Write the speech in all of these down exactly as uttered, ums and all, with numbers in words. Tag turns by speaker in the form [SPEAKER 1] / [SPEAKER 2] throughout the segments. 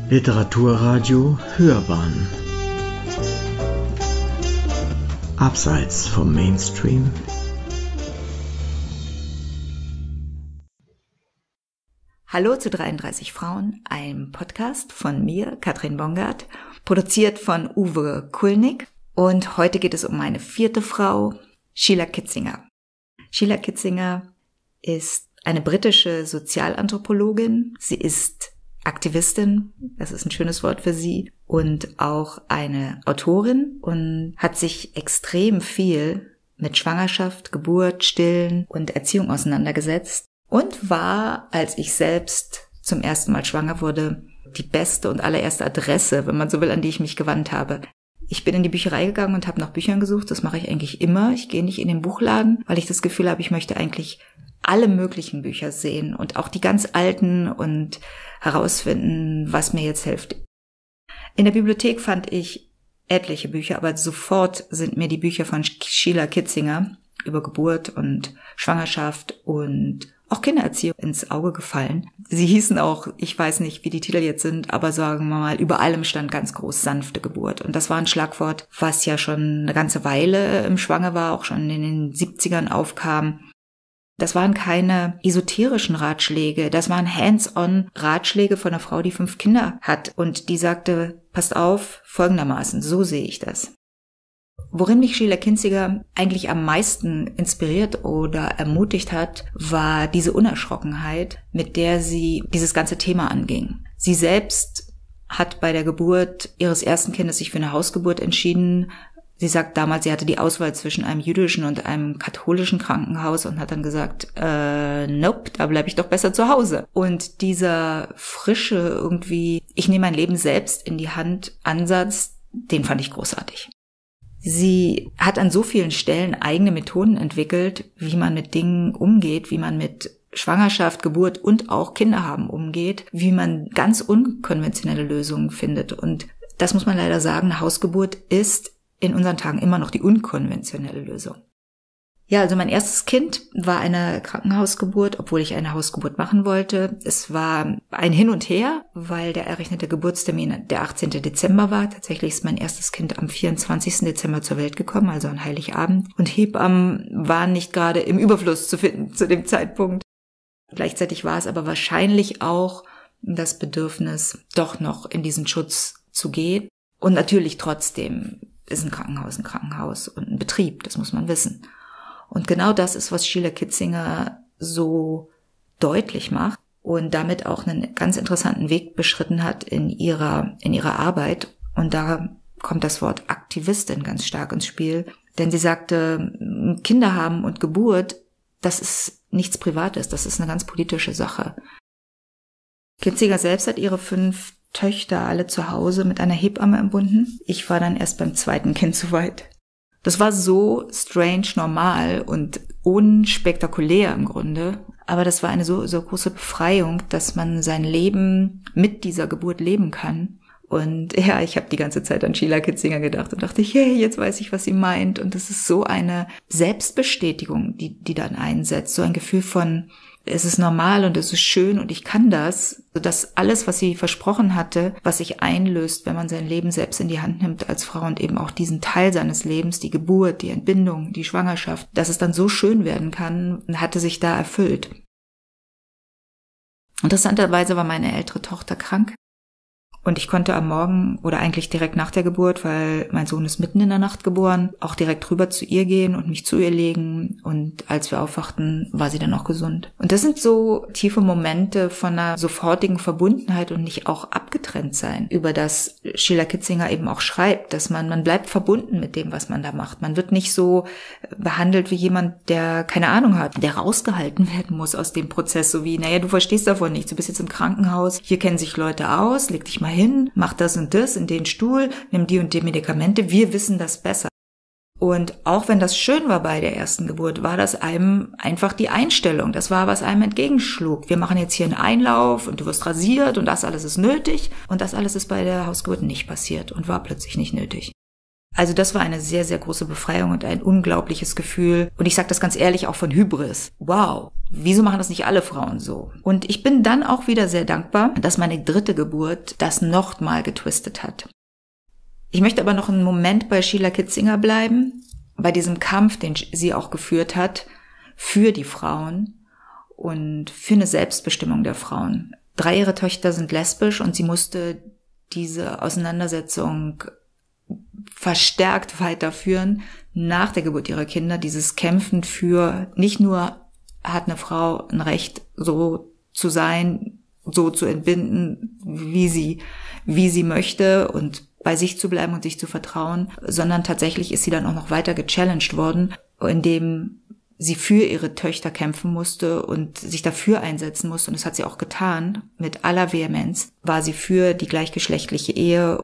[SPEAKER 1] Literaturradio Hörbahn Abseits vom Mainstream.
[SPEAKER 2] Hallo zu dreiunddreißig Frauen, einem Podcast von mir, Katrin Bongard, produziert von Uwe Kulnig. Und heute geht es um meine vierte Frau, Sheila Kitzinger. Sheila Kitzinger ist eine britische Sozialanthropologin. Sie ist Aktivistin, das ist ein schönes Wort für sie, und auch eine Autorin und hat sich extrem viel mit Schwangerschaft, Geburt, Stillen und Erziehung auseinandergesetzt und war, als ich selbst zum ersten Mal schwanger wurde, die beste und allererste Adresse, wenn man so will, an die ich mich gewandt habe. Ich bin in die Bücherei gegangen und habe nach Büchern gesucht. Das mache ich eigentlich immer. Ich gehe nicht in den Buchladen, weil ich das Gefühl habe, ich möchte eigentlich alle möglichen Bücher sehen und auch die ganz alten und herausfinden, was mir jetzt hilft. In der Bibliothek fand ich etliche Bücher, aber sofort sind mir die Bücher von Sheila Kitzinger über Geburt und Schwangerschaft und auch Kindererziehung ins Auge gefallen. Sie hießen auch, ich weiß nicht, wie die Titel jetzt sind, aber sagen wir mal, über allem stand ganz groß sanfte Geburt. Und das war ein Schlagwort, was ja schon eine ganze Weile im Schwange war, auch schon in den siebzigern aufkam. Das waren keine esoterischen Ratschläge, das waren hands-on Ratschläge von einer Frau, die fünf Kinder hat und die sagte, passt auf, folgendermaßen, so sehe ich das. Worin mich Sheila Kitzinger eigentlich am meisten inspiriert oder ermutigt hat, war diese Unerschrockenheit, mit der sie dieses ganze Thema anging. Sie selbst hat bei der Geburt ihres ersten Kindes sich für eine Hausgeburt entschieden. Sie sagt damals, sie hatte die Auswahl zwischen einem jüdischen und einem katholischen Krankenhaus und hat dann gesagt, äh, nope, da bleibe ich doch besser zu Hause. Und dieser frische irgendwie, ich nehme mein Leben selbst in die Hand Ansatz, den fand ich großartig. Sie hat an so vielen Stellen eigene Methoden entwickelt, wie man mit Dingen umgeht, wie man mit Schwangerschaft, Geburt und auch Kinderhaben umgeht, wie man ganz unkonventionelle Lösungen findet. Und das muss man leider sagen, eine Hausgeburt ist in unseren Tagen immer noch die unkonventionelle Lösung. Ja, also mein erstes Kind war eine Krankenhausgeburt, obwohl ich eine Hausgeburt machen wollte. Es war ein Hin und Her, weil der errechnete Geburtstermin der achtzehnten Dezember war. Tatsächlich ist mein erstes Kind am vierundzwanzigsten Dezember zur Welt gekommen, also an Heiligabend. Und Hebammen waren nicht gerade im Überfluss zu finden zu dem Zeitpunkt. Gleichzeitig war es aber wahrscheinlich auch das Bedürfnis, doch noch in diesen Schutz zu gehen. Und natürlich trotzdem ist ein Krankenhaus ein Krankenhaus und ein Betrieb, das muss man wissen. Und genau das ist, was Sheila Kitzinger so deutlich macht und damit auch einen ganz interessanten Weg beschritten hat in ihrer, in ihrer Arbeit. Und da kommt das Wort Aktivistin ganz stark ins Spiel. Denn sie sagte, Kinder haben und Geburt, das ist nichts Privates, das ist eine ganz politische Sache. Kitzinger selbst hat ihre fünf Töchter alle zu Hause mit einer Hebamme entbunden. Ich war dann erst beim zweiten Kind soweit. Das war so strange normal und unspektakulär im Grunde. Aber das war eine so, so große Befreiung, dass man sein Leben mit dieser Geburt leben kann. Und ja, ich habe die ganze Zeit an Sheila Kitzinger gedacht und dachte, hey, jetzt weiß ich, was sie meint. Und das ist so eine Selbstbestätigung, die, die dann einsetzt. So ein Gefühl von, es ist normal und es ist schön und ich kann das, sodass alles, was sie versprochen hatte, was sich einlöst, wenn man sein Leben selbst in die Hand nimmt als Frau und eben auch diesen Teil seines Lebens, die Geburt, die Entbindung, die Schwangerschaft, dass es dann so schön werden kann, hatte sich da erfüllt. Interessanterweise war meine ältere Tochter krank. Und ich konnte am Morgen oder eigentlich direkt nach der Geburt, weil mein Sohn ist mitten in der Nacht geboren, auch direkt rüber zu ihr gehen und mich zu ihr legen. Und als wir aufwachten, war sie dann auch gesund. Und das sind so tiefe Momente von einer sofortigen Verbundenheit und nicht auch abgetrennt sein, über das Sheila Kitzinger eben auch schreibt, dass man, man bleibt verbunden mit dem, was man da macht. Man wird nicht so behandelt wie jemand, der keine Ahnung hat, der rausgehalten werden muss aus dem Prozess, so wie, naja, du verstehst davon nichts, du bist jetzt im Krankenhaus, hier kennen sich Leute aus, leg dich mal hin, mach das und das in den Stuhl, nimm die und die Medikamente, wir wissen das besser. Und auch wenn das schön war bei der ersten Geburt, war das einem einfach die Einstellung. Das war, was einem entgegenschlug. Wir machen jetzt hier einen Einlauf und du wirst rasiert und das alles ist nötig. Und das alles ist bei der Hausgeburt nicht passiert und war plötzlich nicht nötig. Also das war eine sehr, sehr große Befreiung und ein unglaubliches Gefühl. Und ich sage das ganz ehrlich auch von Hybris. Wow, wieso machen das nicht alle Frauen so? Und ich bin dann auch wieder sehr dankbar, dass meine dritte Geburt das noch mal getwistet hat. Ich möchte aber noch einen Moment bei Sheila Kitzinger bleiben, bei diesem Kampf, den sie auch geführt hat für die Frauen und für eine Selbstbestimmung der Frauen. Drei ihrer Töchter sind lesbisch und sie musste diese Auseinandersetzung verstärkt weiterführen nach der Geburt ihrer Kinder, dieses Kämpfen für, nicht nur hat eine Frau ein Recht, so zu sein, so zu entbinden, wie sie, wie sie möchte und bei sich zu bleiben und sich zu vertrauen, sondern tatsächlich ist sie dann auch noch weiter gechallenged worden, indem sie für ihre Töchter kämpfen musste und sich dafür einsetzen musste. Und das hat sie auch getan. Mit aller Vehemenz war sie für die gleichgeschlechtliche Ehe.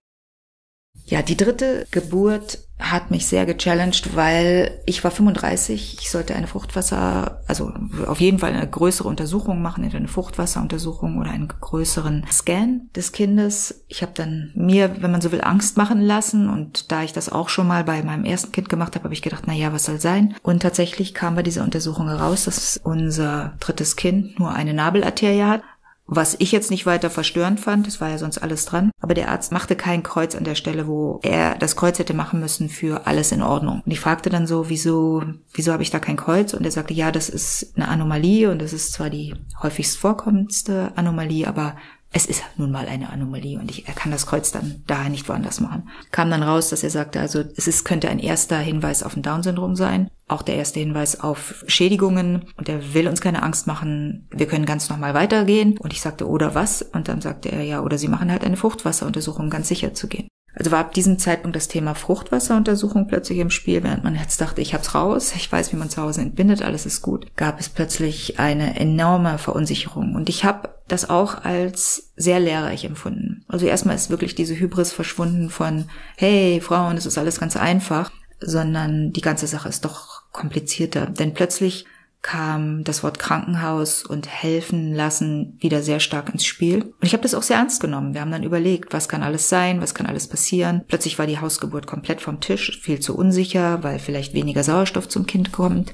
[SPEAKER 2] Ja, die dritte Geburt hat mich sehr gechallenged, weil ich war fünfunddreißig, ich sollte eine Fruchtwasser, also auf jeden Fall eine größere Untersuchung machen, entweder eine Fruchtwasseruntersuchung oder einen größeren Scan des Kindes. Ich habe dann mir, wenn man so will, Angst machen lassen und da ich das auch schon mal bei meinem ersten Kind gemacht habe, habe ich gedacht, na ja, was soll sein? Und tatsächlich kam bei dieser Untersuchung heraus, dass unser drittes Kind nur eine Nabelarterie hat. Was ich jetzt nicht weiter verstörend fand, es war ja sonst alles dran, aber der Arzt machte kein Kreuz an der Stelle, wo er das Kreuz hätte machen müssen für alles in Ordnung. Und ich fragte dann so, wieso, wieso habe ich da kein Kreuz? Und er sagte, ja, das ist eine Anomalie und das ist zwar die häufigst vorkommendste Anomalie, aber es ist nun mal eine Anomalie und ich, er kann das Kreuz dann daher nicht woanders machen. Kam dann raus, dass er sagte, also es ist, könnte ein erster Hinweis auf ein Down-Syndrom sein, auch der erste Hinweis auf Schädigungen und er will uns keine Angst machen, wir können ganz normal weitergehen. Und ich sagte, oder was? Und dann sagte er, ja, oder sie machen halt eine Fruchtwasseruntersuchung, um ganz sicher zu gehen. Also war ab diesem Zeitpunkt das Thema Fruchtwasseruntersuchung plötzlich im Spiel, während man jetzt dachte, ich hab's raus, ich weiß, wie man zu Hause entbindet, alles ist gut, gab es plötzlich eine enorme Verunsicherung. Und ich habe das auch als sehr lehrreich empfunden. Also erstmal ist wirklich diese Hybris verschwunden von, hey Frauen, es ist alles ganz einfach, sondern die ganze Sache ist doch komplizierter. Denn plötzlich kam das Wort Krankenhaus und helfen lassen wieder sehr stark ins Spiel. Und ich habe das auch sehr ernst genommen. Wir haben dann überlegt, was kann alles sein, was kann alles passieren. Plötzlich war die Hausgeburt komplett vom Tisch, viel zu unsicher, weil vielleicht weniger Sauerstoff zum Kind kommt.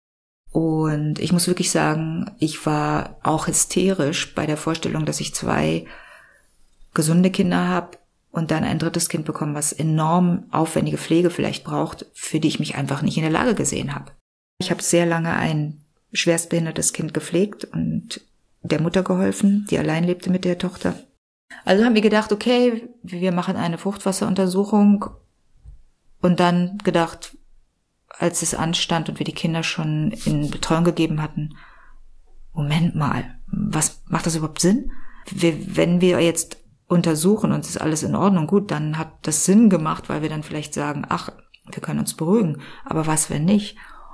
[SPEAKER 2] Und ich muss wirklich sagen, ich war auch hysterisch bei der Vorstellung, dass ich zwei gesunde Kinder habe und dann ein drittes Kind bekomme, was enorm aufwendige Pflege vielleicht braucht, für die ich mich einfach nicht in der Lage gesehen habe. Ich habe sehr lange ein schwerstbehindertes Kind gepflegt und der Mutter geholfen, die allein lebte mit der Tochter. Also haben wir gedacht, okay, wir machen eine Fruchtwasseruntersuchung und dann gedacht, als es anstand und wir die Kinder schon in Betreuung gegeben hatten, Moment mal, was macht das überhaupt Sinn? Wir, wenn wir jetzt untersuchen und es ist alles in Ordnung, gut, dann hat das Sinn gemacht, weil wir dann vielleicht sagen, ach, wir können uns beruhigen, aber was, wenn nicht?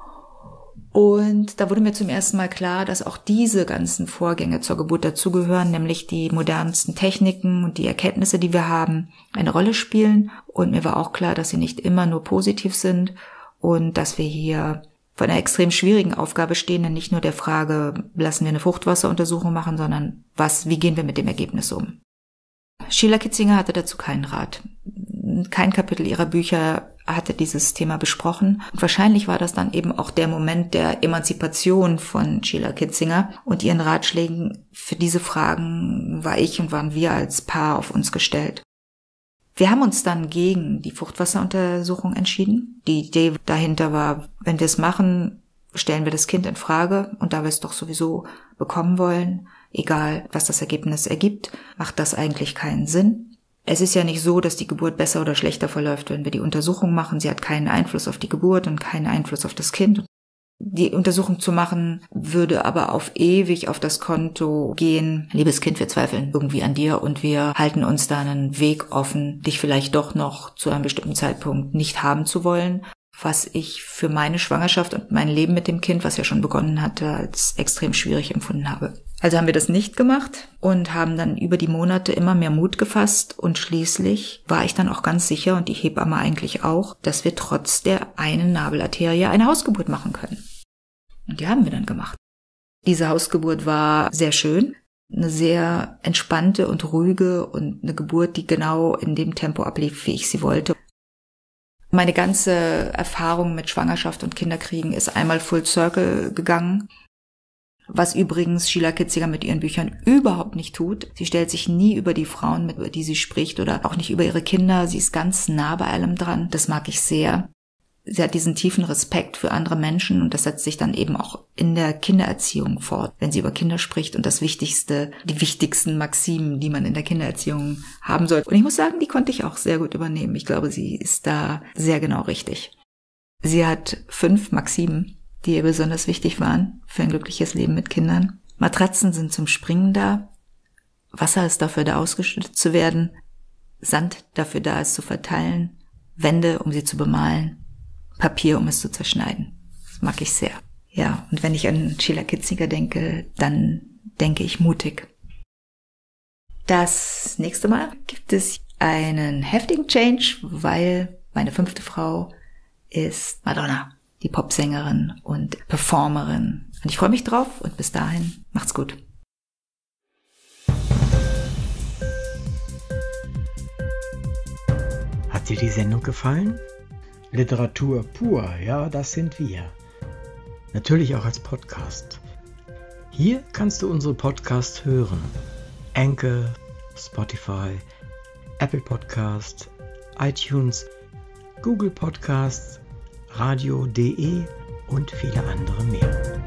[SPEAKER 2] Und da wurde mir zum ersten Mal klar, dass auch diese ganzen Vorgänge zur Geburt dazugehören, nämlich die modernsten Techniken und die Erkenntnisse, die wir haben, eine Rolle spielen. Und mir war auch klar, dass sie nicht immer nur positiv sind und dass wir hier vor einer extrem schwierigen Aufgabe stehen, denn nicht nur der Frage, lassen wir eine Fruchtwasseruntersuchung machen, sondern was, wie gehen wir mit dem Ergebnis um? Sheila Kitzinger hatte dazu keinen Rat. Kein Kapitel ihrer Bücher hatte dieses Thema besprochen. Und wahrscheinlich war das dann eben auch der Moment der Emanzipation von Sheila Kitzinger und ihren Ratschlägen. Für diese Fragen war ich und waren wir als Paar auf uns gestellt. Wir haben uns dann gegen die Fruchtwasseruntersuchung entschieden. Die Idee dahinter war, wenn wir es machen, stellen wir das Kind in Frage und da wir es doch sowieso bekommen wollen, egal was das Ergebnis ergibt, macht das eigentlich keinen Sinn. Es ist ja nicht so, dass die Geburt besser oder schlechter verläuft, wenn wir die Untersuchung machen. Sie hat keinen Einfluss auf die Geburt und keinen Einfluss auf das Kind. Die Untersuchung zu machen, würde aber auf ewig auf das Konto gehen. Liebes Kind, wir zweifeln irgendwie an dir und wir halten uns da einen Weg offen, dich vielleicht doch noch zu einem bestimmten Zeitpunkt nicht haben zu wollen. Was ich für meine Schwangerschaft und mein Leben mit dem Kind, was ja schon begonnen hatte, als extrem schwierig empfunden habe. Also haben wir das nicht gemacht und haben dann über die Monate immer mehr Mut gefasst und schließlich war ich dann auch ganz sicher und die Hebamme eigentlich auch, dass wir trotz der einen Nabelarterie eine Hausgeburt machen können. Und die haben wir dann gemacht. Diese Hausgeburt war sehr schön, eine sehr entspannte und ruhige und eine Geburt, die genau in dem Tempo ablief, wie ich sie wollte. Meine ganze Erfahrung mit Schwangerschaft und Kinderkriegen ist einmal full circle gegangen. Was übrigens Sheila Kitzinger mit ihren Büchern überhaupt nicht tut. Sie stellt sich nie über die Frauen, mit über die sie spricht, oder auch nicht über ihre Kinder. Sie ist ganz nah bei allem dran. Das mag ich sehr. Sie hat diesen tiefen Respekt für andere Menschen und das setzt sich dann eben auch in der Kindererziehung fort, wenn sie über Kinder spricht und das Wichtigste, die wichtigsten Maximen, die man in der Kindererziehung haben sollte. Und ich muss sagen, die konnte ich auch sehr gut übernehmen. Ich glaube, sie ist da sehr genau richtig. Sie hat fünf Maximen, die ihr besonders wichtig waren für ein glückliches Leben mit Kindern. Matratzen sind zum Springen da. Wasser ist dafür da, ausgeschüttet zu werden. Sand dafür da, es zu verteilen. Wände, um sie zu bemalen. Papier, um es zu zerschneiden. Das mag ich sehr. Ja, und wenn ich an Sheila Kitzinger denke, dann denke ich mutig. Das nächste Mal gibt es einen heftigen Change, weil meine fünfte Frau ist Madonna, die Popsängerin und Performerin. Und ich freue mich drauf und bis dahin, macht's gut.
[SPEAKER 1] Hat dir die Sendung gefallen? Literatur pur, ja, das sind wir. Natürlich auch als Podcast. Hier kannst du unsere Podcasts hören. Anchor, Spotify, Apple Podcast, iTunes, Google Podcasts, radio punkt de und viele andere mehr.